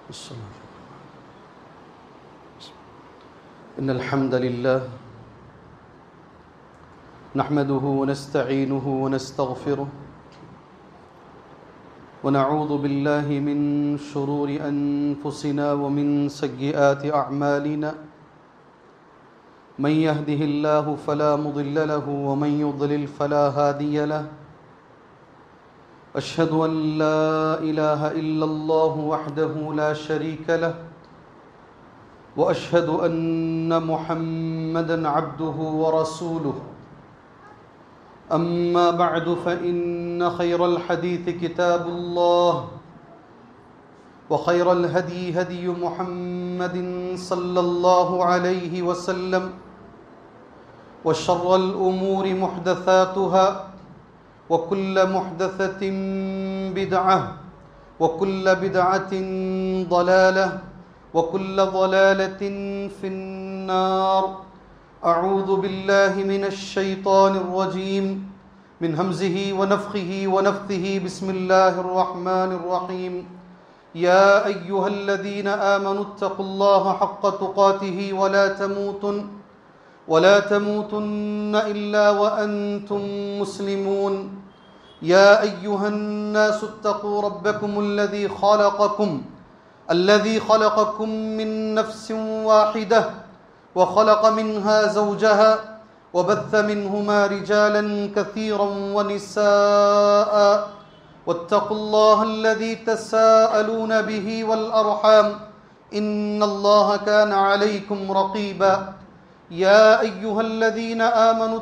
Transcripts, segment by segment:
إن الحمد لله نحمده ونستعينه ونستغفره ونعوذ بالله من شرور أنفسنا ومن سيئات أعمالنا من يهده الله فلا مضل له ومن يضلل فلا هادي له أشهد أن لا إله إلا الله وحده لا شريك له وأشهد أن محمدًا عبده ورسوله أما بعد فإن خير الحديث كتاب الله وخير الهدي هدي محمد صلى الله عليه وسلم وشر الأمور محدثاتها وكل محدثة بدعة وكل بدعة ضلالة وكل ضلالة في النار أعوذ بالله من الشيطان الرجيم من همزه ونفخه ونفثه بسم الله الرحمن الرحيم يا أيها الذين آمنوا اتقوا الله حق تقاته ولا تموتن إلا وأنتم مسلمون يا أيها الناس اتقوا ربكم الذي خلقكم من نفس واحدة وخلق منها زوجها وبث منهما رجالا كثيرا ونساء واتقوا الله الذي تساءلون به والأرحام إن الله كان عليكم رقيبا يا أيها الذين آمنوا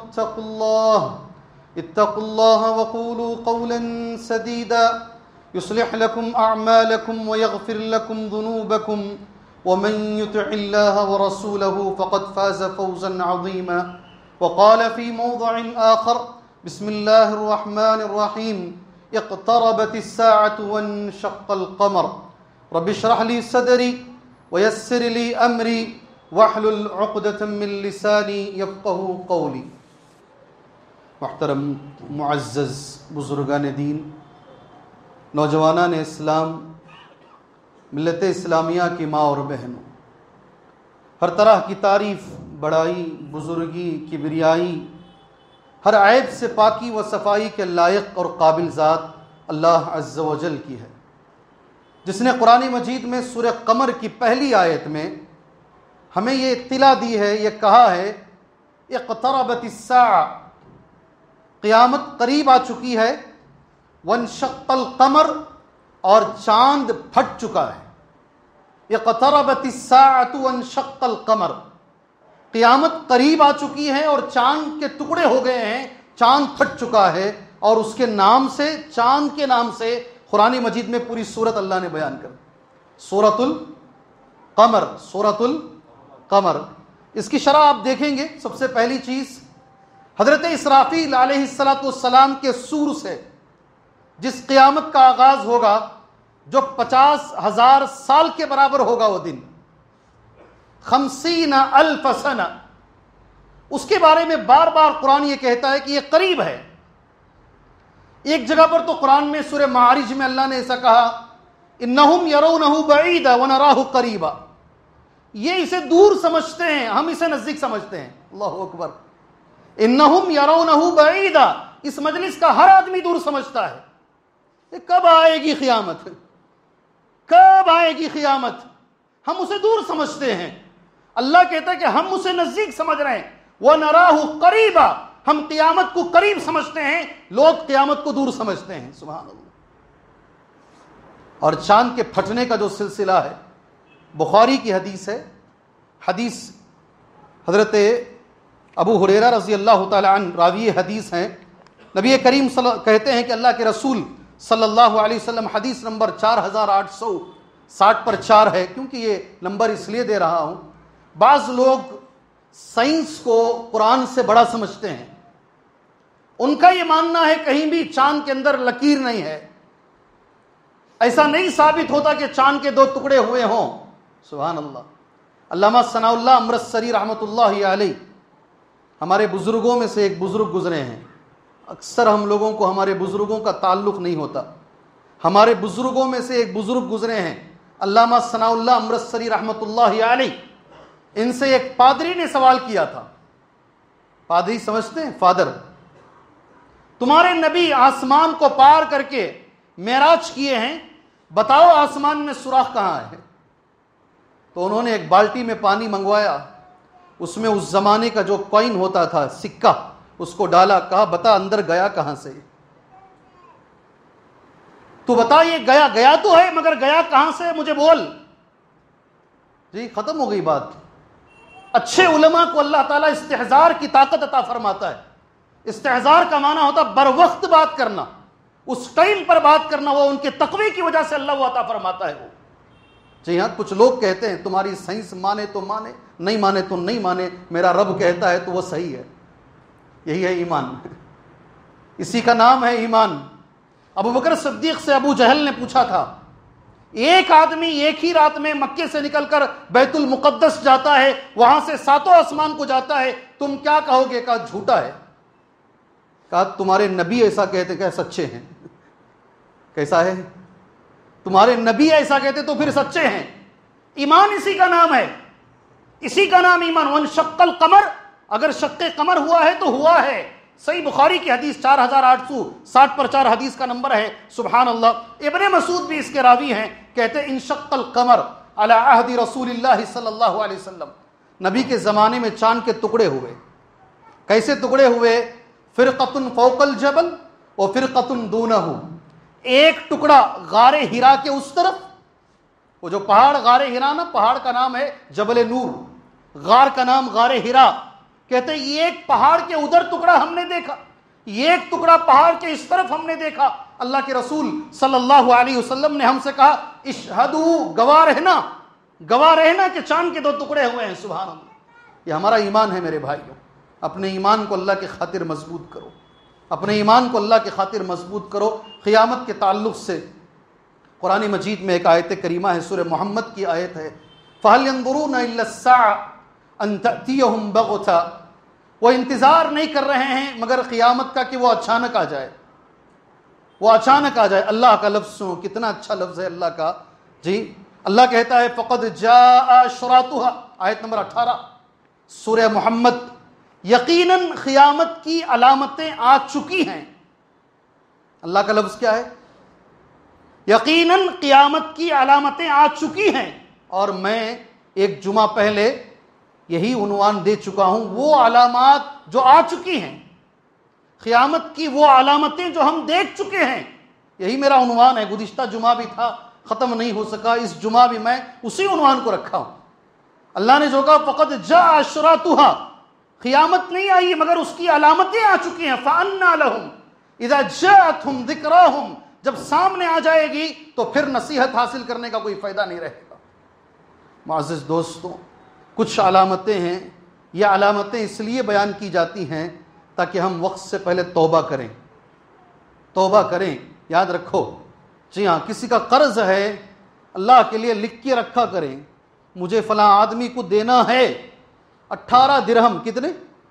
اتقوا الله وقولوا قولا سديدا يصلح لكم أعمالكم ويغفر لكم ذنوبكم ومن يطع الله ورسوله فقد فاز فوزا عظيما وقال في موضع آخر بسم الله الرحمن الرحيم اقتربت الساعة وانشق القمر رب اشرح لي صدري ويسر لي أمري واحلل عقدة من لساني يفقهوا قولي. محترم معزز بزرگان دین، نوجوانان اسلام، ملت اسلامیہ کی ماں اور بہنوں، ہر طرح کی تعریف، بڑائی، بزرگی، کبریائی، ہر عیب سے پاکی و صفائی کے لائق اور قابل ذات اللہ عز و جل کی ہے، جس نے قرآن مجید میں سورہ قمر کی پہلی آیت میں ہمیں یہ اطلاع دی ہے، یہ کہا ہے اقتربت الساعہ، قیامت قریب آ چکی ہے، وانشق القمر، اور چاند پھٹ چکا ہے. اقتربت الساعۃ وانشق القمر، قیامت قریب آ چکی ہے اور چاند کے ٹکڑے ہو گئے ہیں، چاند پھٹ چکا ہے. اور اس کے نام سے، چاند کے نام سے قرآن مجید میں پوری سورت اللہ نے بیان کر، سورۃ القمر، سورۃ القمر. اس کی شرح آپ دیکھیں گے. سب سے پہلی چیز، حضرت اسرافیل علیہ السلام کے سور سے جس قیامت کا آغاز ہوگا، جو 50,000 سال کے برابر ہوگا، وہ دن 50,000 سنہ، اس کے بارے میں بار بار قرآن یہ کہتا ہے کہ یہ قریب ہے. ایک جگہ پر تو قرآن میں سورہ معارج میں اللہ نے ایسا کہا، انہم یرونہ بعیدا ونراہ قریبا، یہ اسے دور سمجھتے ہیں، ہم اسے نزدیک سمجھتے ہیں. اللہ اکبر. انہم یرونہ بعیدا، اس مجلس کا ہر آدمی دور سمجھتا ہے. کب آئے گی قیامت، کب آئے گی قیامت، ہم اسے دور سمجھتے ہیں. اللہ کہتا ہے کہ ہم اسے نزدیک سمجھ رہے ہیں. وَنَرَاهُ قَرِيبًا، ہم قیامت کو قریب سمجھتے ہیں، لوگ قیامت کو دور سمجھتے ہیں. سبحان اللہ. اور چاند کے پھٹنے کا جو سلسلہ ہے، بخاری کی حدیث ہے. حدیث حضرت ابو ہریرہ رضی اللہ تعالی عنہ راوی حدیث ہیں. نبی کریم کہتے ہیں کہ اللہ کے رسول صلی اللہ علیہ وسلم، حدیث نمبر 4860 پر 4 ہے، کیونکہ یہ نمبر اس لیے دے رہا ہوں، بعض لوگ سائنس کو قرآن سے بڑا سمجھتے ہیں. ان کا یہ ماننا ہے کہیں بھی چاند کے اندر لکیر نہیں ہے، ایسا نہیں ثابت ہوتا کہ چاند کے 2 ٹکڑے ہوئے ہوں. سبحان اللہ. علامہ ثناء اللہ امرتسری رحمۃ اللہ علیہ ہمارے بزرگوں میں سے ایک بزرگ گزرے ہیں. اکثر ہم لوگوں کو ہمارے بزرگوں کا تعلق نہیں ہوتا. ہمارے بزرگوں میں سے ایک بزرگ گزرے ہیں علامہ ثناء اللہ امرتسری رحمۃ اللہ علیہ، ان سے ایک پادری نے سوال کیا تھا. پادری سمجھتے ہیں؟ فادر. تمہارے نبی آسمان کو پار کر کے معراج کیے ہیں، بتاؤ آسمان میں سوراخ کہاں ہے؟ تو انہوں نے ایک بالٹی میں پانی منگوایا، اس میں اس زمانے کا جو کوئن ہوتا تھا، سکہ، اس کو ڈالا، کہا بتا اندر گیا کہاں سے؟ تو بتا یہ گیا گیا تو ہے، مگر گیا کہاں سے مجھے بول. جی ختم ہو گئی بات. اچھے علماء کو اللہ تعالیٰ استحضار کی طاقت عطا فرماتا ہے. استحضار کا معنی ہوتا بر وقت بات کرنا، اس ٹائم پر بات کرنا، وہ ان کے تقوی کی وجہ سے اللہ وہ عطا فرماتا ہے. وہ جی ہاں، کچھ لوگ کہتے ہیں تمہاری سائنس مانے تو مانے، نہیں مانے تو نہیں مانے، میرا رب کہتا ہے تو وہ صحیح ہے. یہی ہے ایمان، اسی کا نام ہے ایمان. ابو بکر صدیق سے ابو جہل نے پوچھا تھا، ایک آدمی ایک ہی رات میں مکے سے نکل کر بیت المقدس جاتا ہے، وہاں سے 7 آسمان کو جاتا ہے، تم کیا کہو گے؟ کہا جھوٹا ہے. کہا تمہارے نبی ایسا کہتے کہ سچے ہیں. کیسا ہے؟ تمہارے نبی ایسا کہتے تو پھر سچے ہیں. ایمان اسی کا نام ہے، اسی کا نام ایمان. وانشق القمر، اگر شق قمر ہوا ہے تو ہوا ہے. صحیح بخاری کی حدیث 4860/4 حدیث کا نمبر ہے. سبحان اللہ. ابن مسعود بھی اس کے راوی ہیں، کہتے ہیں انشق القمر علی عہد رسول اللہ صلی اللہ علیہ وسلم، نبی کے زمانے میں چاند کے ٹکڑے ہوئے. کیسے ٹکڑے ہوئے؟ فرقۃ فوق الجبل و فرقۃ دونہ. ایک ٹکڑا غار ہرا کے اس طرف، وہ جو پہاڑ غار ہرا نا، پہاڑ کا نام ہے جبل نور، غار کا نام غار ہرا. کہتے ہیں یہ ایک پہاڑ کے ادھر ٹکڑا ہم نے دیکھا، یہ ایک ٹکڑا پہاڑ کے اس طرف ہم نے دیکھا. اللہ کے رسول صلی اللہ علیہ وسلم نے ہم سے کہا اشہدو، گواہ رہنا، گواہ رہنا کہ چاند کے 2 ٹکڑے ہوئے ہیں. سبحان اللہ. یہ ہمارا ایمان ہے میرے بھائیوں. اپنے ایمان کو اللہ کی خاطر مضبوط کرو، اپنے ایمان کو اللہ کی خاطر مضبوط کرو. قیامت کے تعلق سے قرآن مجید میں ایک آیت کریمہ ہے، سورہ محمد کی آیت ہے، فَهَلْ يَنظُرُونَ إِلَّا السَّاعَةَ أَن تَأْتِيَهُمْ بَغْتَةً. وہ انتظار نہیں کر رہے ہیں مگر قیامت کا کہ وہ اچانک آ جائے، وہ اچانک آ جائے. اللہ کا لفظ سنو، کتنا اچھا لفظ ہے اللہ کا. جی اللہ کہتا ہے فَقَدْ جَاءَ أَشْرَاطُهَا، آیت نمبر 18 سورہ محمد. یقیناً قیامت کی علامتیں آ چکی ہیں. اللہ کا لفظ کیا ہے؟ یقیناً قیامت کی علامتیں آ چکی ہیں. اور میں ایک جمعہ پہلے یہی عنوان دے چکا ہوں، وہ علامات جو آ چکی ہیں، قیامت کی وہ علامتیں جو ہم دیکھ چکے ہیں، یہی میرا عنوان ہے. گزشتہ جمعہ بھی تھا، ختم نہیں ہو سکا، اس جمعہ بھی میں اسی عنوان کو رکھا ہوں. اللہ نے جو کہا فقد جاء اشراطها، قیامت نہیں آئی مگر اس کی علامتیں آ چکی ہیں. فأنى لهم اذا جاءتهم ذکراهم، جب سامنے آ جائے گی تو پھر نصیحت حاصل کرنے کا کوئی فائدہ نہیں رہے گا. معزز دوستوں، کچھ علامتیں ہیں، یہ علامتیں اس لیے بیان کی جاتی ہیں تاکہ ہم وقت سے پہلے توبہ کریں. توبہ کریں. یاد رکھو، جی ہاں، کسی کا قرض ہے اللہ کے لیے لکھ کے رکھا کریں، مجھے فلاں آدمی کو دینا ہے 18 درہم. کتنے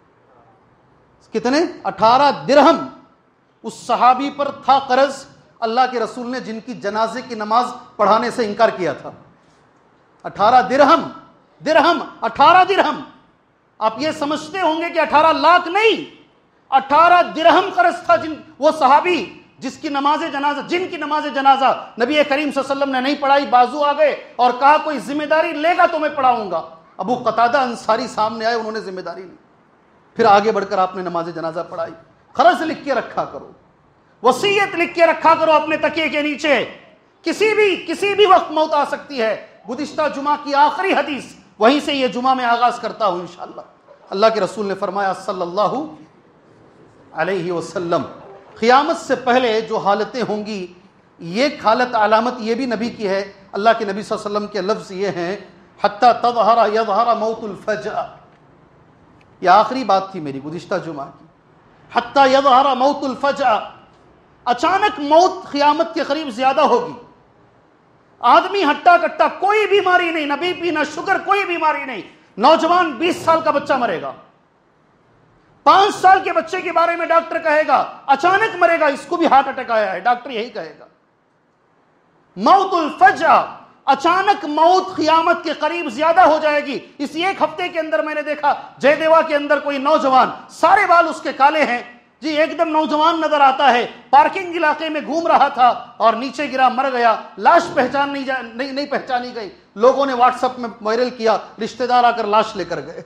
18 درہم. اس صحابی پر تھا قرض، اللہ کے رسول نے جن کی جنازے کی نماز پڑھانے سے انکار کیا تھا. 18 درہم، 18 درہم. آپ یہ سمجھتے ہوں گے کہ 18 لاکھ نہیں، 18 درہم قرض تھا وہ صحابی جن کی نماز جنازہ نبی کریم صلی اللہ علیہ وسلم نے نہیں پڑھائی. بازو آ گئے اور کہا کوئی ذمہ داری لے گا تو میں پڑھاؤں گا. ابو قتادہ انصاری سامنے آئے، انہوں نے ذمہ داری لی، پھر آگے بڑھ کر آپ نے نماز جنازہ پڑھائی. قرض لکھ کے رکھا کرو، وصیت لکھ کے رکھا کرو اپنے تکیے کے نیچے. کسی بھی وقت موت آ سکتی ہے. گزشتہ جمعہ کی آخری حدیث، وہیں سے یہ جمعہ میں آغاز کرتا ہوں انشاءاللہ. اللہ کے رسول نے فرمایا صلی اللہ علیہ وسلم، قیامت سے پہلے جو حالتیں ہوں گی، ایک حالت علامت یہ بھی نبی کی ہے. اللہ کے نبی صلی اللہ علیہ وسلم کے لفظ یہ ہیں حتی تظہر یظہر موت الفجأ. یہ آخری بات تھی میری گزشتہ جمعہ کی. حتی یظہر موت الفجأ، اچانک موت قیامت کے قریب زیادہ ہوگی. آدمی ہٹا کٹا، کوئی بیماری نہیں، نہ بی پی نہ شوگر، کوئی بیماری نہیں. نوجوان 20 سال کا بچہ مرے گا، 5 سال کے بچے کے بارے میں ڈاکٹر کہے گا اچانک مرے گا، اس کو بھی ہارٹ اٹیک آیا ہے، ڈاکٹر یہی کہے گا. موت الفجأ، اچانک موت قیامت کے قریب زیادہ ہو جائے گی. اس ایک ہفتے کے اندر میں نے دیکھا جے دیوا کے اندر کوئی نوجوان، سارے بال اس کے کالے ہیں جی، ایک دم نوجوان نظر آتا ہے، پارکنگ علاقے میں گھوم رہا تھا اور نیچے گرا، مر گیا. لاش نہیں پہچانی گئی. لوگوں نے واٹس ایپ میں وائرل کیا، رشتہ دار آ کر لاش لے کر گئے.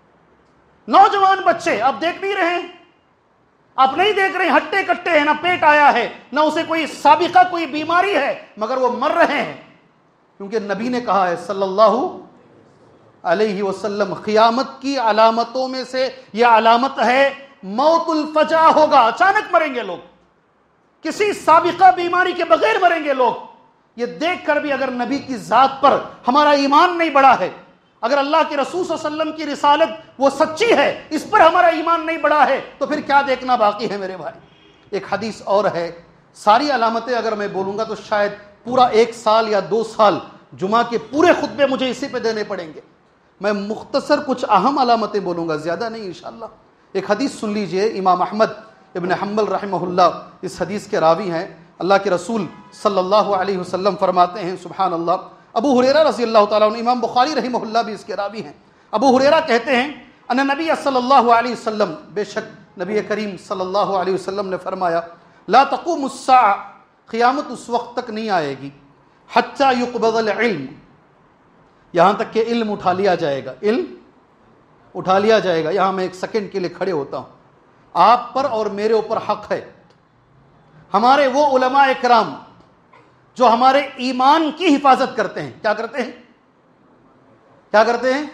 نوجوان بچے آپ دیکھ نہیں رہے ہیں، آپ نہیں دیکھ رہے، ہٹے کٹے ہیں، نہ پیٹ آیا ہے، نہ اسے کوئی سابقہ کوئی بیماری ہے، مگر وہ مر رہے ہیں. کیونکہ نبی نے کہا ہے صلی اللہ علیہ وسلم، قیامت کی علامتوں میں سے یہ علامت ہے موت الفجع ہوگا. اچانک مریں گے لوگ، کسی سابقہ بیماری کے بغیر مریں گے لوگ. یہ دیکھ کر بھی اگر نبی کی ذات پر ہمارا ایمان نہیں بڑھا ہے، اگر اللہ کے رسول صلی اللہ علیہ وسلم کی رسالت وہ سچی ہے، اس پر ہمارا ایمان نہیں بڑھا ہے، تو پھر کیا دیکھنا باقی ہے میرے بھائی. ایک حدیث اور ہے، ساری علامتیں اگر میں بولوں گا تو شاید پورا 1 سال یا 2 سال جمعہ کے پورے خطبے مجھے اسی پہ دینے پڑیں گے. میں مختصر کچھ اہم علامتیں بولوں گا، زیادہ نہیں انشاءاللہ. ایک حدیث سن لیجئے، امام احمد ابن حنبل رحمہ اللہ اس حدیث کے راوی ہیں. اللہ کے رسول صلی اللہ علیہ وسلم فرماتے ہیں، سبحان اللہ، ابو ہریرہ رضی اللہ تعالیٰ عنہ، امام بخاری رحمہ اللہ بھی اس کے راوی ہیں. ابو ہریرہ کہتے ہیں ان نبی صلی اللہ علیہ وسلم، بے شک نبی کریم صلی اللہ علیہ وسلم نے فرمایا، لا تقوم الساعہ، قیامت اس وقت تک نہیں آئے گی، حتی یقبض العلم، یہاں تک کہ علم اٹھا لیا جائے گا. علم اٹھا لیا جائے گا. یہاں میں ایک سیکنڈ کے لیے کھڑے ہوتا ہوں. آپ پر اور میرے اوپر حق ہے، ہمارے وہ علماء کرام جو ہمارے ایمان کی حفاظت کرتے ہیں. کیا کرتے ہیں؟ کیا کرتے ہیں؟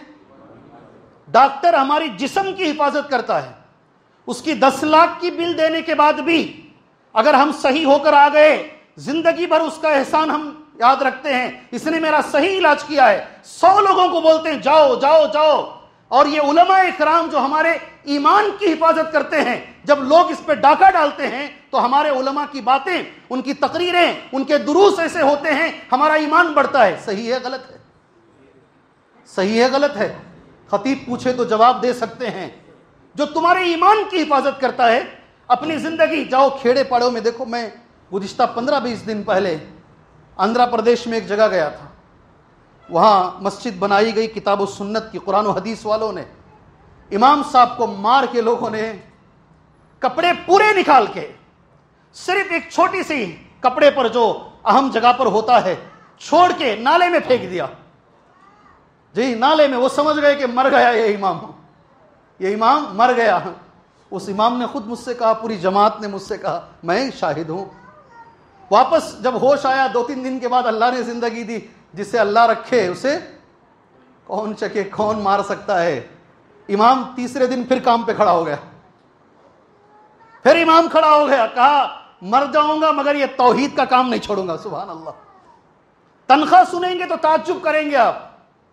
ڈاکٹر ہماری جسم کی حفاظت کرتا ہے، اس کی 10 لاکھ کی بل دینے کے بعد بھی اگر ہم صحیح ہو کر آ گئے، زندگی بھر اس کا احسان ہم یاد رکھتے ہیں، اس نے میرا صحیح علاج کیا ہے. 100 لوگوں کو بولتے ہیں جاؤ جاؤ جاؤ. اور یہ علماء اکرام جو ہمارے ایمان کی حفاظت کرتے ہیں، جب لوگ اس پہ ڈاکہ ڈالتے ہیں تو ہمارے علماء کی باتیں، ان کی تقریریں، ان کے دروس ایسے ہوتے ہیں، ہمارا ایمان بڑھتا ہے. صحیح ہے غلط ہے؟ صحیح ہے غلط ہے؟ خطیب پوچھے تو جواب دے سکتے ہیں. جو تمہارے ایمان کی حفاظت کرتا ہے، اپنی زندگی، جاؤ کھیڑے پاڑوں میں دیکھو. میں گزشتہ 15-20 دن پہلے آندھرا پردیش میں ایک جگہ گیا تھا، وہاں مسجد بنائی گئی کتاب و سنت کی، قرآن و حدیث والوں نے، امام صاحب کو مار کے لوگوں نے کپڑے پورے نکال کے صرف ایک چھوٹی سی کپڑے پر جو اہم جگہ پر ہوتا ہے چھوڑ کے نالے میں پھینک دیا. جی نالے میں. وہ سمجھ گئے کہ مر گیا یہ امام مر گیا. اس امام نے خود مجھ سے کہا، پوری جماعت نے مجھ سے کہا، میں شاہد ہوں. واپس جب ہوش آیا 2-3 دن کے بعد، اللہ نے زندگی دی. جسے اللہ رکھے اسے کون چکے، کون مار سکتا ہے. امام تیسرے دن پھر کام پہ کھڑا ہو گیا. پھر امام کھڑا ہو گیا، کہا مر جاؤں گا مگر یہ توحید کا کام نہیں چھوڑوں گا. سبحان اللہ. تنخواہ سنیں گے تو تعجب کریں گے آپ.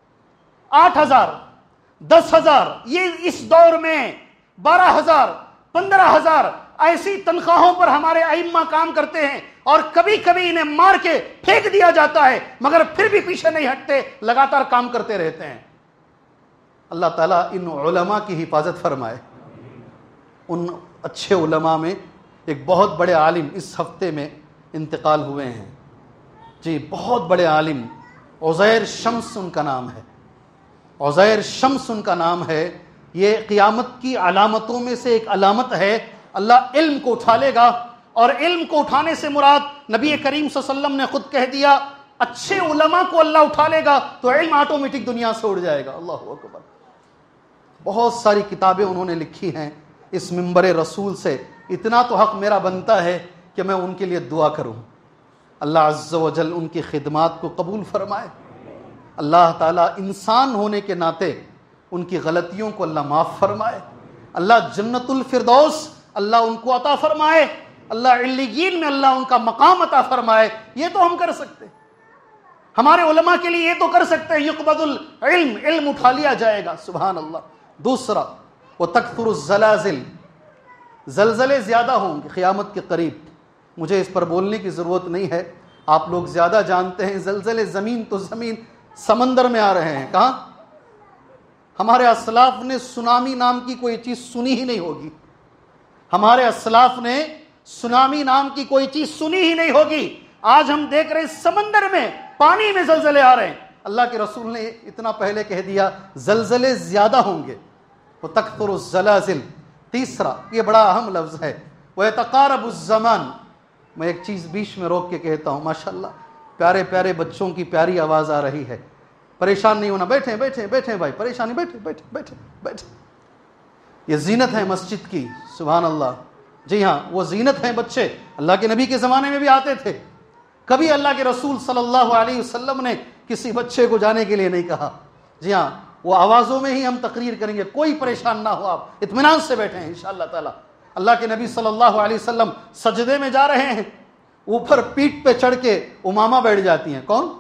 8,000 10,000 یہ اس دور میں 12,000 15,000 ایسی تنخواہوں پر ہمارے ائمہ کام کرتے ہیں، اور کبھی کبھی انہیں مار کے پھینک دیا جاتا ہے مگر پھر بھی پیچھے نہیں ہٹتے، لگاتار کام کرتے رہتے ہیں. اللہ تعالیٰ ان علماء کی حفاظت فرمائے. ان اچھے علماء میں ایک بہت بڑے عالم اس ہفتے میں انتقال ہوئے ہیں. جی بہت بڑے عالم، عزیر شمس ان کا نام ہے. عزیر شمس ان کا نام ہے. یہ قیامت کی علامتوں میں سے ایک علامت ہے. اللہ علم کو اٹھا لے گا، اور علم کو اٹھانے سے مراد نبی کریم صلی اللہ علیہ وسلم نے خود کہہ دیا، اچھے علماء کو اللہ اٹھا لے گا تو علم آٹومیٹک دنیا سے اڑ جائے گا. اللہ اکبر. بہت ساری کتابیں انہوں نے لکھی ہیں اس منبر رسول سے. اتنا تو حق میرا بنتا ہے کہ میں ان کے لیے دعا کروں. اللہ عز و جل ان کی خدمات کو قبول فرمائے. اللہ تعالیٰ انسان ہونے کے ناطے ان کی غلطیوں کو اللہ معاف فرمائے. اللہ جنت الفردوس اللہ ان کو عطا فرمائے. اللہ علیین میں اللہ ان کا مقام عطا فرمائے. یہ تو ہم کر سکتے ہیں، ہمارے علماء کے لیے یہ تو کر سکتے ہیں. یقبض العلم، علم اٹھا لیا جائے گا. سبحان اللہ. دوسرا، وتکثر الزلازل، زلزلے زیادہ ہوں گے قیامت کے قریب. مجھے اس پر بولنے کی ضرورت نہیں ہے، آپ لوگ زیادہ جانتے ہیں. زلزلے زمین تو زمین سمندر میں آ رہے ہیں. کہاں؟ ہمارے اسلاف نے سونامی نام کی کوئی چیز سنی ہی نہیں ہوگی. ہمارے اسلاف نے سونامی نام کی کوئی چیز سنی ہی نہیں ہوگی. آج ہم دیکھ رہے ہیں سمندر میں پانی میں زلزلے آ رہے ہیں. اللہ کے رسول نے اتنا پہلے کہہ دیا زلزلے زیادہ ہوں گے. وَتَكْثُرُ الزَّلَازِلُ. تیسرا یہ بڑا اہم لفظ ہے وَيَتَقَارَبُ الزَّمَانُ. میں ایک چیز بیچ میں روک کے کہتا ہوں, ماشاءاللہ پیارے پیارے بچوں کی پیاری آواز آ رہی ہے, پریشان نہیں ہونا, بیٹھیں بیٹھیں بیٹھیں بھائی, پریشانی بیٹھیں بیٹھیں بیٹھیں بیٹھیں. یہ زینت ہے مسجد کی, سبحان اللہ. جی ہاں وہ زینت ہیں بچے, اللہ کے نبی کے زمانے میں بھی آتے تھے. کبھی اللہ کے رسول صلی اللہ علیہ وسلم نے کسی بچے کو جانے کے لیے نہیں کہا. جی ہاں وہ آوازوں میں ہی ہم تقریر کریں گے, کوئی پریشان نہ ہو, آپ اطمینان سے بیٹھیں انشاءاللہ تعالی. اللہ کے نبی صلی اللہ علیہ وسلم سجدے میں جا رہے ہیں, اوپر پیٹھ پہ چڑھ کے امامہ بیٹھ جاتی ہیں. کون؟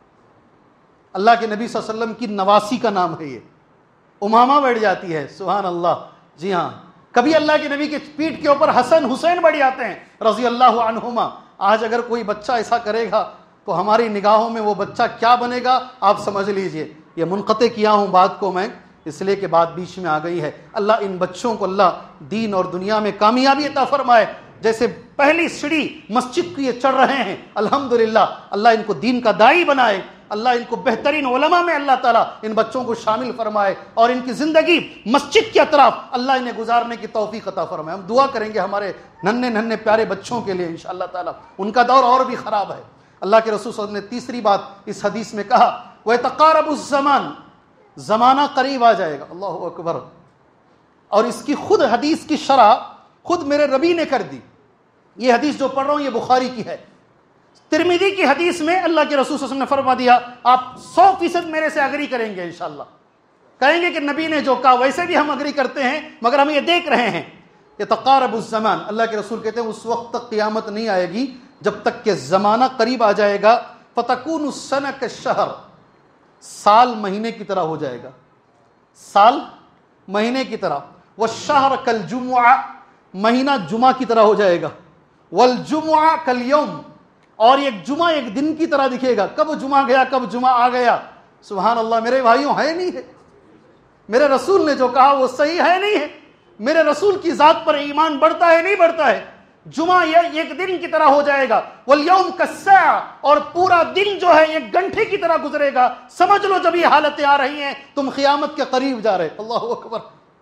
اللہ کے نبی صلی اللہ علیہ وسلم کی نواسی کا نام ہے یہ, امامہ بیٹھ جاتی ہے, سبحان اللہ. جی ہاں کبھی اللہ کے نبی کے پیٹھ کے اوپر حسن حسین بیٹھ جاتے ہیں رضی اللہ عنہما. آج اگر کوئی بچہ ایسا کرے گا تو ہماری نگاہوں میں وہ بچہ کیا بنے گا آپ سمجھ لیجئے. یہ منقطع کیا ہوں بات کو میں اس لیے کہ بات بیچ میں آ گئی ہے. اللہ ان بچوں کو اللہ دین اور دنیا میں کامیابی عطا فرمائے. جیسے پہلی سیڑھی مسجد کی یہ چڑھ رہے ہیں, الحمدللہ اللہ ان کو دین کا داعی بنائے, اللہ ان کو بہترین علماء میں اللہ تعالیٰ ان بچوں کو شامل فرمائے, اور ان کی زندگی مسجد کے اطراف اللہ انہیں گزارنے کی توفیق عطا فرمائے. ہم دعا کریں گے ہمارے ننھے ننھے پیارے بچوں کے لیے انشاءاللہ تعالیٰ. ان کا دور اور بھی خراب ہے. اللہ کے رسول صلی اللہ علیہ وسلم نے تیسری بات اس حدیث میں کہا وَيَتَقَارَبُ الزَّمَانُ. زمانہ قریب آ جائے گا. اللہ اکبر. اور اس کی خود حدیث کی شرح خود میرے ربی نے کر دی. یہ حدیث جو پڑھ رہا ہوں یہ بخاری کی ہے. ترمذی کی حدیث میں اللہ کے رسول صلی اللہ علیہ وسلم نے فرما دیا آپ 100% میرے سے اگری کریں گے انشاءاللہ. کہیں گے کہ نبی نے جو کہا ویسے بھی ہم اگری کرتے ہیں, مگر ہم یہ دیکھ رہے ہیں. یتقارب الزمان, اللہ کے رسول کہتے ہیں اس وقت تک قیامت نہیں آئے گی جب تک کہ زمانہ قریب آ جائے گا. فتکون السنہ کالشہر, سال مہینے کی طرح ہو جائے گا, سال مہینے کی طرح. والشہر کالجمعہ, مہینہ جمعہ کی طرح ہو جائے گا. والجمعہ کالیوم, اور ایک جمعہ ایک دن کی طرح دکھے گا. کب جمعہ گیا کب جمعہ آ گیا, سبحان اللہ. میرے بھائیوں ہے نہیں ہے, میرے رسول نے جو کہا وہ صحیح ہے نہیں ہے. میرے رسول کی ذات پر ایمان بڑھتا ہے نہیں بڑھتا ہے. جمعہ ایک دن کی طرح ہو جائے گا. والیوم کالساعہ, اور پورا دن جو ہے ایک گھنٹے کی طرح گزرے گا. سمجھ لو جب یہ حالتیں آ رہی ہیں تم قیامت کے قریب جا رہے. اللہ اکبر,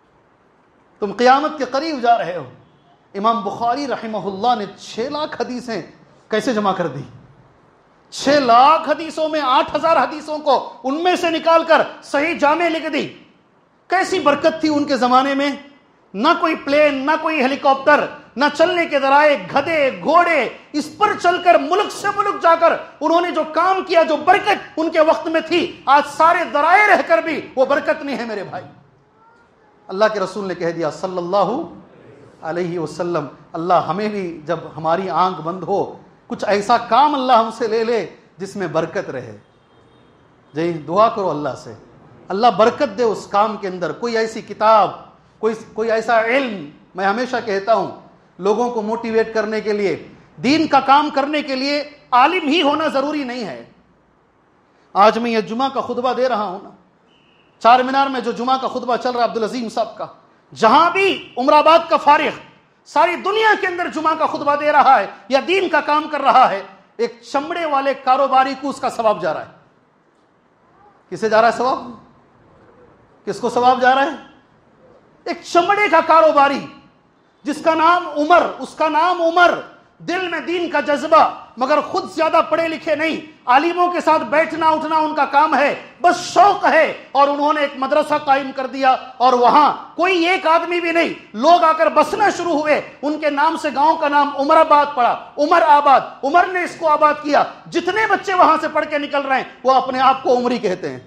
تم قیامت کے قریب جا رہے ہو. امام بخاری رحمہ اللہ نے 6 لاکھ حدیثیں کیسے جمع کر دی؟ 6 لاکھ حدیثوں میں 8000 حدیثوں کو ان میں سے نکال کر صحیح جامع لکھ دی. کیسی برکت تھی ان کے زمانے میں. نہ کوئی پلین, نہ کوئی ہیلی کاپٹر, نہ چلنے کے ذرائع, گدھے گھوڑے, اس پر چل کر ملک سے ملک جا کر انہوں نے جو کام کیا, جو برکت ان کے وقت میں تھی, آج سارے ذرائع رہ کر بھی وہ برکت نہیں ہے میرے بھائی. اللہ کے رسول نے کہہ دیا صلی اللہ علیہ وسلم, اللہ ہمیں بھی جب ہماری آنکھ بند ہو کچھ ایسا کام اللہ ہم سے لے لے جس میں برکت رہے. جی دعا کرو اللہ سے, اللہ برکت دے اس کام کے اندر. کوئی ایسی کتاب, کوئی ایسا علم. میں ہمیشہ کہتا ہوں لوگوں کو موٹیویٹ کرنے کے لیے, دین کا کام کرنے کے لیے عالم ہی ہونا ضروری نہیں ہے. آج میں یہ جمعہ کا خطبہ دے رہا ہوں نا, چار مینار میں جو جمعہ کا خطبہ چل رہا ہے عبدالعظیم صاحب کا, جہاں بھی عمر آباد کا فارغ ساری دنیا کے اندر جمعہ کا خطبہ دے رہا ہے یا دین کا کام کر رہا ہے, ایک چمڑے والے کاروباری کو اس کا ثواب جا رہا ہے. کسے جا رہا ہے ثواب؟ کس کو ثواب جا رہا ہے؟ ایک چمڑے کا کاروباری جس کا نام عمر, اس کا نام عمر, دل میں دین کا جذبہ, مگر خود زیادہ پڑھے لکھے نہیں, عالموں کے ساتھ بیٹھنا اٹھنا ان کا کام ہے, بس شوق ہے. اور انہوں نے ایک مدرسہ قائم کر دیا, اور وہاں کوئی ایک آدمی بھی نہیں, لوگ آ کر بسنا شروع ہوئے. ان کے نام سے گاؤں کا نام عمر آباد پڑا, عمر آباد. عمر نے اس کو آباد کیا. جتنے بچے وہاں سے پڑھ کے نکل رہے ہیں وہ اپنے آپ کو عمری کہتے ہیں.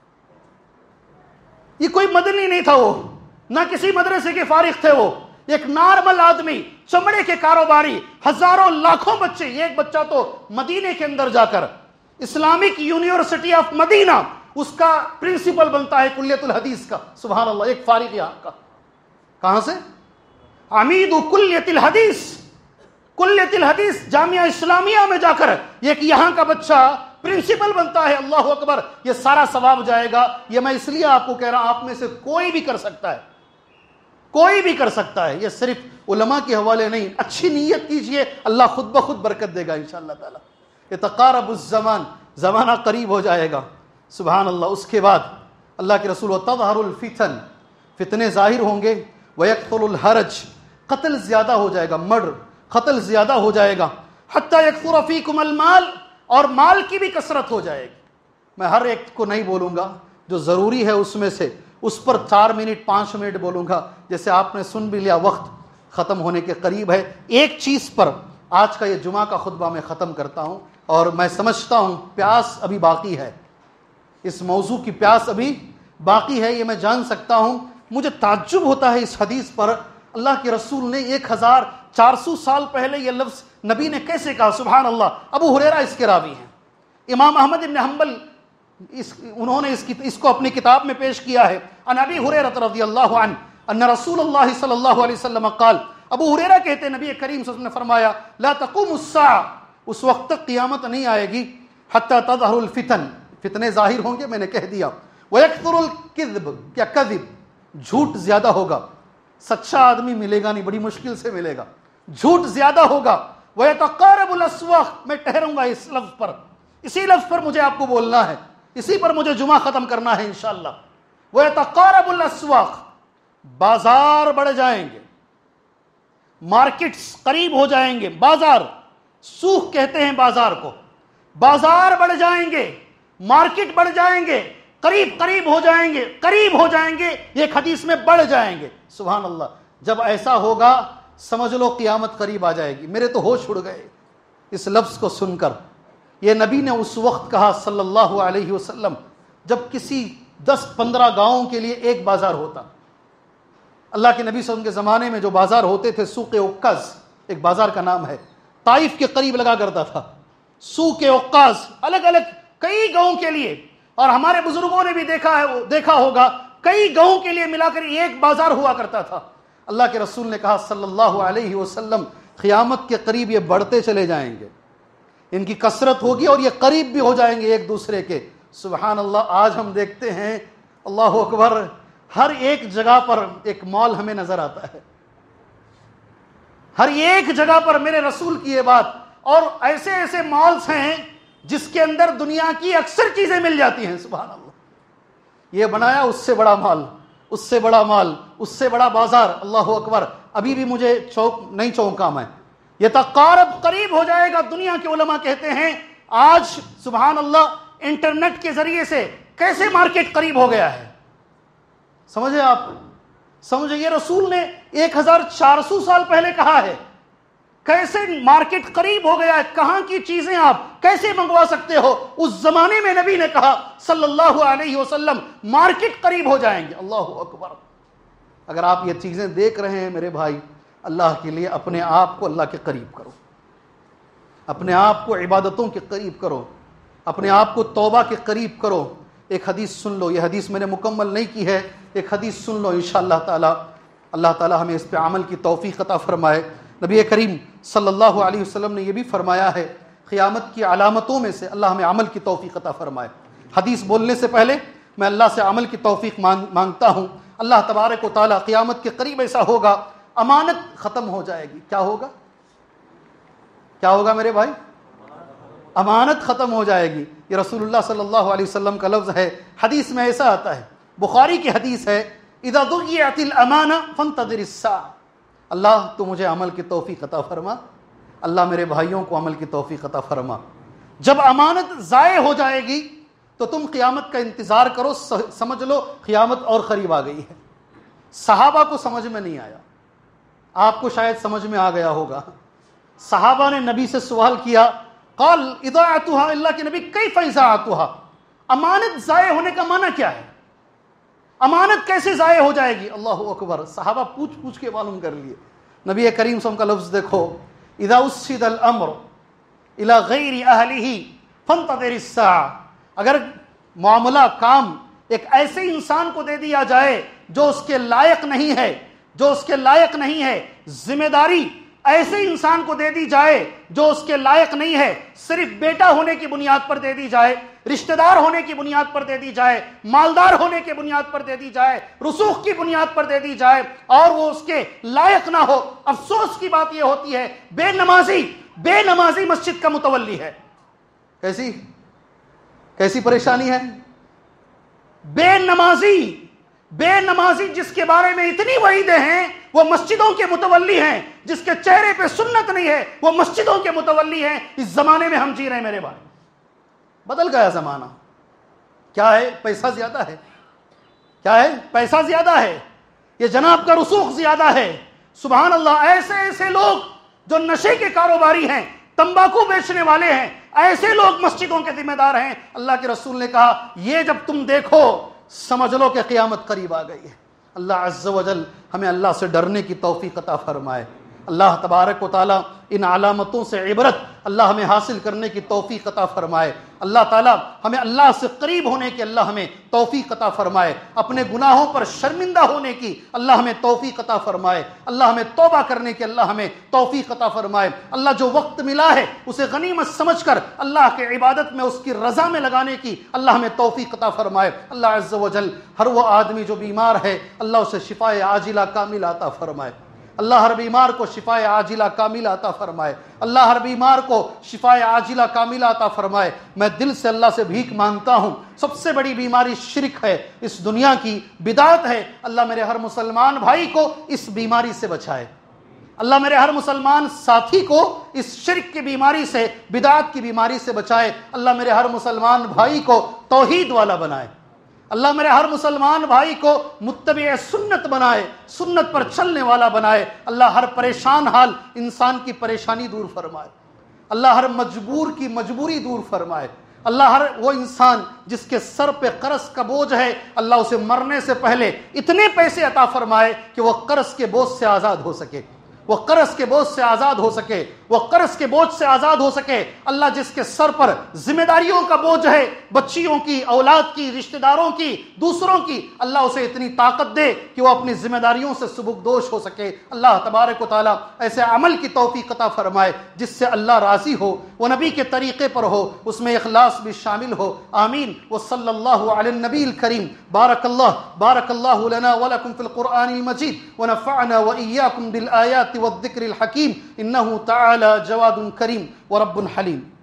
یہ کوئی مدنی نہیں تھا, وہ نہ کسی مدرسے کے فارغ تھے, وہ ایک نارمل آدمی, چمڑے کے کاروباری. ہزاروں لاکھوں بچے, ایک بچہ تو مدینے کے اندر جا کر اسلامک یونیورسٹی آف مدینہ اس کا پرنسپل بنتا ہے, کلیت الحدیث کا. سبحان اللہ, ایک فارغ یہاں کا. کہاں سے؟ عمید کلیت الحدیث, کلیت الحدیث جامعہ اسلامیہ میں جا کر ایک یہاں کا بچہ پرنسپل بنتا ہے. اللہ اکبر, یہ سارا ثواب جائے گا. یہ میں اس لیے آپ کو کہہ رہا ہوں, آپ میں سے کوئی بھی کر سکتا ہے, کوئی بھی کر سکتا ہے. یہ صرف علماء کے حوالے نہیں, اچھی نیت کیجئے, اللہ خود بخود برکت دے گا انشاءاللہ تعالی. یتقارب الزمان، زمانہ قریب ہو جائے گا. سبحان اللہ. اس کے بعد اللہ کے رسول وتظہر الفتن، فتنے ظاہر ہوں گے. ویکثر الحرج، قتل زیادہ ہو جائے گا، مرڈر قتل زیادہ ہو جائے گا. حتی یکثر فیکم المال، اور مال کی بھی کثرت ہو جائے گی. میں ہر ایک کو نہیں بولوں گا، جو ضروری ہے اس میں سے اس پر 4 منٹ 5 منٹ بولوں گا. جیسے آپ نے سن بھی لیا وقت ختم ہونے کے قریب ہے. ایک چیز پر آج کا یہ جمعہ کا خطبہ میں ختم کرتا ہوں، اور میں سمجھتا ہوں پیاس ابھی باقی ہے، اس موضوع کی پیاس ابھی باقی ہے، یہ میں جان سکتا ہوں. مجھے تعجب ہوتا ہے اس حدیث پر، اللہ کے رسول نے 1400 سال پہلے یہ لفظ نبی نے کیسے کہا. سبحان اللہ. ابو ہریرہ اس کے راوی ہیں. امام احمد بن حنبل انہوں نے اس کو اپنی کتاب میں پیش کیا ہے. عن ابی ہریرہ رضی اللہ عنہ ان رسول اللہ صلی اللہ علیہ وسلم قال، ابو ہریرہ کہتے ہیں نبی کریم صلی اللہ علیہ وسلم نے فرمایا، لا تقوم الساعہ، اس وقت تک قیامت نہیں آئے گی، حتی تظہر الفتن، فتنے ظاہر ہوں گے، میں نے کہہ دیا. ویکثر الکذب، کیا کذب، جھوٹ زیادہ ہوگا، سچا آدمی ملے گا نہیں، بڑی مشکل سے ملے گا، جھوٹ زیادہ ہوگا. ویتقارب الاسواق، میں ٹھہروں گا اس لفظ پر، اسی لفظ پر مجھے آپ کو بولنا ہے، اسی پر مجھے جمعہ ختم کرنا ہے انشاءاللہ. ویتقارب الاسواق، بازار بڑھ جائیں گے، مارکیٹس قریب ہو جائیں گے. بازار، سوق کہتے ہیں بازار کو. بازار بڑھ جائیں گے، مارکیٹ بڑھ جائیں گے، قریب ہو جائیں گے، قریب ہو جائیں گے. ایک حدیث میں بڑھ جائیں گے. سبحان اللہ. جب ایسا ہوگا سمجھ لو قیامت قریب آ جائے گی. میرے تو ہوش اڑ گئے اس لفظ کو سن کر. یہ نبی نے اس وقت کہا صلی اللہ علیہ وسلم جب کسی 10-15 گاؤں کے لیے ایک بازار ہوتا. اللہ کے نبی صلی اللہ علیہ وسلم کے زمانے میں جو بازار ہوتے تھے، سوق عکاظ ایک بازار کا نام ہے، طائف کے قریب لگا کرتا تھا. سوق عکاظ الگ الگ کئی گاؤں کے لیے، اور ہمارے بزرگوں نے بھی دیکھا ہوگا کئی گاؤں کے لیے ملا کر ایک بازار ہوا کرتا تھا. اللہ کے رسول نے کہا صلی اللہ علیہ وسلم قیامت کے قریب یہ بڑھتے چلے جائیں گے، ان کی کثرت ہوگی اور یہ قریب بھی ہو جائیں گے ایک دوسرے کے. سبحان اللہ. آج ہم دیکھتے ہیں اللہ اکبر، ہر ایک جگہ پر ایک مال ہمیں نظر آتا ہے، ہر ایک جگہ پر. میرے رسول کی یہ بات. اور ایسے ایسے مالز ہیں جس کے اندر دنیا کی اکثر چیزیں مل جاتی ہیں. سبحان اللہ. یہ بنایا اس سے بڑا مال، اس سے بڑا مال، اس سے بڑا بازار. اللہ اکبر. ابھی بھی مجھے نہیں چونکا میں. یہ تقارب قریب ہو جائے گا. دنیا کے علماء کہتے ہیں آج سبحان اللہ انٹرنیٹ کے ذریعے سے کیسے مارکیٹ قریب ہو گیا ہے. سمجھے آپ؟ سمجھے. یہ رسول نے 1400 سال پہلے کہا ہے. کیسے مارکیٹ قریب ہو گیا ہے، کہاں کی چیزیں آپ کیسے منگوا سکتے ہو. اس زمانے میں نبی نے کہا صلی اللہ علیہ وسلم مارکیٹ قریب ہو جائیں گے. اللہ اکبر. اگر آپ یہ چیزیں دیکھ رہے ہیں میرے بھائی، اللہ کے لیے اپنے آپ کو اللہ کے قریب کرو، اپنے آپ کو عبادتوں کے قریب کرو، اپنے آپ کو توبہ کے قریب کرو. ایک حدیث سن لو، یہ حدیث میں نے مکمل نہیں کی ہے، ایک حدیث سن لو انشاءاللہ تعالی. اللہ تعالی ہمیں اس پہ عمل کی توفیق عطا فرمائے. نبی کریم صلی اللہ علیہ وسلم نے یہ بھی فرمایا ہے قیامت کی علامتوں میں سے اللہ ہمیں عمل کی توفیق عطا فرمائے. حدیث بولنے سے پہلے میں اللہ سے عمل کی توفیق مانگتا ہوں. اللہ تبارک و تعالی قیامت کے قریب ایسا ہوگا، امانت ختم ہو جائے گی. کیا ہوگا؟ کیا ہوگا میرے بھائی؟ امانت ختم ہو جائے گی. یہ رسول اللہ صلی اللہ علیہ وسلم کا لفظ ہے. حدیث میں ایسا آتا ہے، بخاری کی حدیث ہے، اذا ضیعت الامانہ فانتظر الساعہ. اللہ تو مجھے عمل کی توفیق عطا فرما، اللہ میرے بھائیوں کو عمل کی توفیق عطا فرما. جب امانت ضائع ہو جائے گی تو تم قیامت کا انتظار کرو، سمجھ لو قیامت اور قریب آ گئی ہے. صحابہ کو سمجھ میں نہیں آیا، آپ کو شاید سمجھ میں آ گیا ہوگا. صحابہ نے نبی سے سوال کیا، قال اضاعتها، اللہ کے نبی کیف اضاعتها، امانت ضائع ہونے کا معنی کیا ہے؟ امانت کیسے ضائع ہو جائے گی؟ اللہ اکبر. صحابہ پوچھ کے معلوم کر لیے. نبی کریم صلی اللہ علیہ وسلم کا لفظ دیکھو، اذا اسد الامر الى غیر اہلہ فانتظر الساعہ. اگر معاملہ کام ایک ایسے انسان کو دے دیا جائے جو اس کے لائق نہیں ہے، جو اس کے لائق نہیں ہے، ذمہ داری ایسے انسان کو دے دی جائے جو اس کے لائق نہیں ہے، صرف بیٹا ہونے کی بنیاد پر دے دی جائے، رشتہ دار ہونے کی بنیاد پر دے دی جائے، مالدار ہونے کی بنیاد پر دے دی جائے، رسوخ کی بنیاد پر دے دی جائے، اور وہ اس کے لائق نہ ہو. افسوس کی بات یہ ہوتی ہے بے نمازی مسجد کا متولی ہے. کیسی پریشانی ہے؟ بے نمازی جس کے بارے میں اتنی وعیدیں ہیں وہ مسجدوں کے متولی ہیں، جس کے چہرے پہ سنت نہیں ہے وہ مسجدوں کے متولی ہیں۔ اس زمانے میں ہم جی رہے ہیں میرے بھائی، بدل گیا زمانہ۔ کیا ہے؟ پیسہ زیادہ ہے۔ کیا ہے؟ پیسہ زیادہ ہے، یہ جناب کا رسوخ زیادہ ہے۔ سبحان اللہ، ایسے لوگ جو نشے کے کاروباری ہیں، تمباکو بیچنے والے ہیں، ایسے لوگ مسجدوں کے ذمہ دار ہیں۔ اللہ کے رسول نے کہا یہ جب تم دیکھو سمجھ لو کہ قیامت قریب آ گئی ہے۔ اللہ عز و جل ہمیں اللہ سے ڈرنے کی توفیق عطا فرمائے۔ اللہ تبارک و تعالیٰ ان علامتوں سے عبرت اللہ ہمیں حاصل کرنے کی توفیق عطا فرمائے۔ اللہ تعالیٰ ہمیں اللہ سے قریب ہونے کی اللہ ہمیں توفیق عطا فرمائے، اپنے گناہوں پر شرمندہ ہونے کی اللہ ہمیں توفیق عطا فرمائے، اللہ ہمیں توبہ کرنے کی اللہ ہمیں توفیق عطا فرمائے۔ اللہ جو وقت ملا ہے اسے غنیمت سمجھ کر اللہ کے عبادت میں اس کی رضا میں لگانے کی اللہ ہمیں توفیق عطا فرمائے۔ اللہ عز و جل ہر وہ آدمی جو بیمار ہے اللہ اسے شفائے عاجلہ کاملہ عطا فرمائے۔ اللہ ہر بیمار کو شفائے عاجلہ کاملہ عطا فرمائے۔ اللہ ہر بیمار کو شفائے عاجلہ کاملہ عطا فرمائے۔ میں دل سے اللہ سے بھیک مانگتا ہوں، سب سے بڑی بیماری شرک ہے، اس دنیا کی بدعت ہے۔ اللہ میرے ہر مسلمان بھائی کو اس بیماری سے بچائے۔ اللہ میرے ہر مسلمان ساتھی کو اس شرک کی بیماری سے، بدعت کی بیماری سے بچائے۔ اللہ میرے ہر مسلمان بھائی کو توحید والا بنائے۔ اللہ میرے ہر مسلمان بھائی کو متبع سنت بنائے، سنت پر چلنے والا بنائے۔ اللہ ہر پریشان حال انسان کی پریشانی دور فرمائے۔ اللہ ہر مجبور کی مجبوری دور فرمائے۔ اللہ ہر وہ انسان جس کے سر پہ قرض کا بوجھ ہے اللہ اسے مرنے سے پہلے اتنے پیسے عطا فرمائے کہ وہ قرض کے بوجھ سے آزاد ہو سکے، وہ قرض کے بوجھ سے آزاد ہو سکے، وہ قرض کے بوجھ سے آزاد ہو سکے۔ اللہ جس کے سر پر ذمہ داریوں کا بوجھ ہے، بچیوں کی، اولاد کی، رشتہ داروں کی، دوسروں کی، اللہ اسے اتنی طاقت دے کہ وہ اپنی ذمہ داریوں سے سبکدوش ہو سکے۔ اللہ تبارک و تعالیٰ ایسے عمل کی توفیق عطا فرمائے جس سے اللہ راضی ہو، وہ نبی کے طریقے پر ہو، اس میں اخلاص بھی شامل ہو۔ آمین۔ وصلی اللہ علی النبی الکریم۔ بارک اللہ لنا ولکم فی القرآن المجید ونفعنا وإیاکم بالآیات والذکر الحکیم انہ تعالی جواد کریم ورب حلیم۔